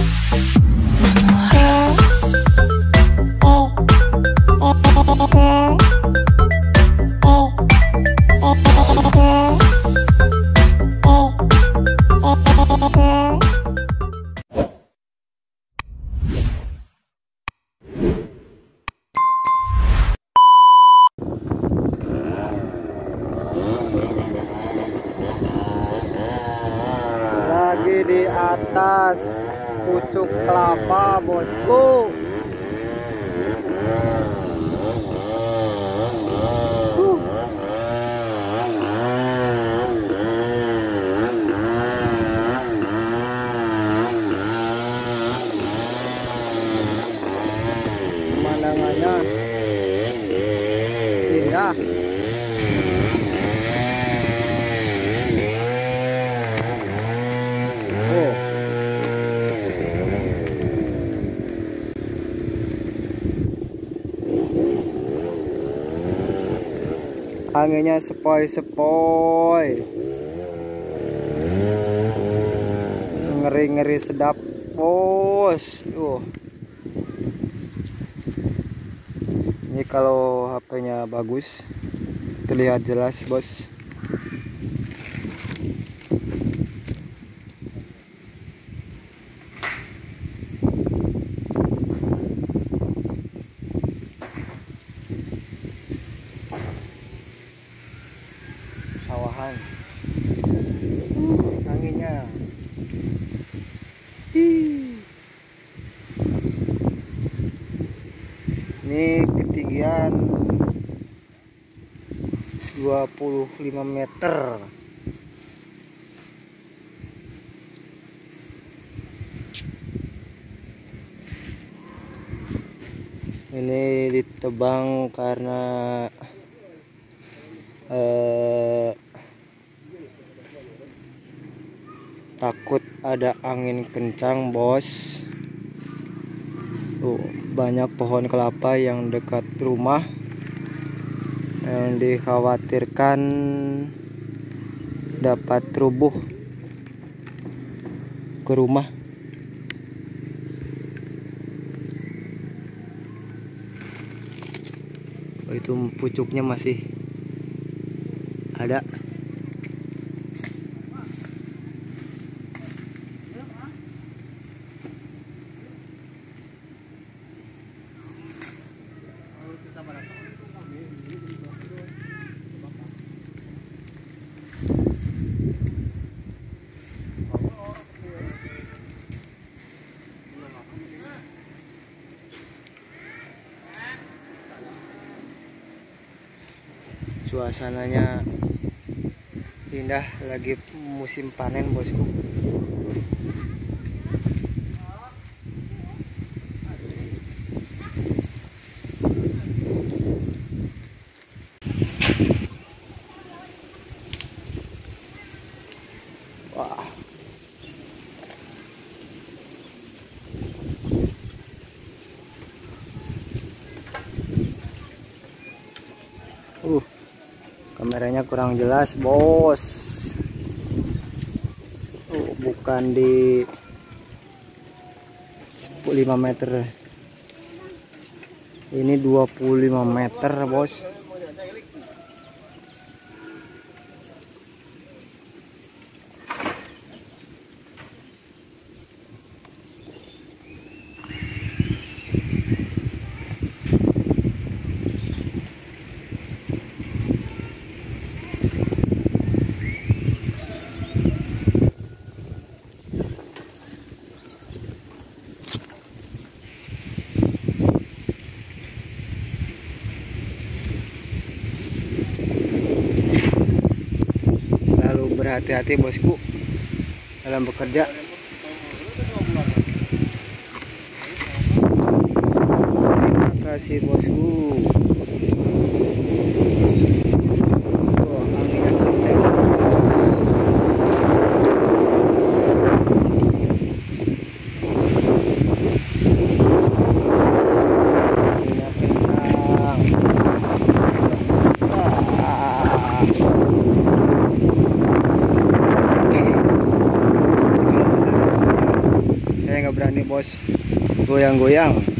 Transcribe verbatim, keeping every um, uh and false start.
Lagi di atas pucuk kelapa, bosku. Uh. Pemandangannya indah. Anginnya sepoi-sepoi, ngeri-ngeri sedap, bos. Tuh. Ini kalau H P-nya bagus, terlihat jelas, bos. Sawahan, uh, anginnya. Hii. Ini ketinggian dua puluh lima meter. Ini ditebang karena eh, takut ada angin kencang, bos. Tuh, banyak pohon kelapa yang dekat rumah yang dikhawatirkan dapat rubuh ke rumah. Oh, itu pucuknya masih ada. Suasananya indah, lagi musim panen, bosku. Wah. Uh. Kameranya kurang jelas, bos. Oh, bukan di lima meter. Ini dua puluh lima meter, bos. Berhati-hati, bosku, dalam bekerja. Terima kasih, bosku. Oh, anginnya kencang. Anginnya kencang. saya nggak berani bos goyang-goyang.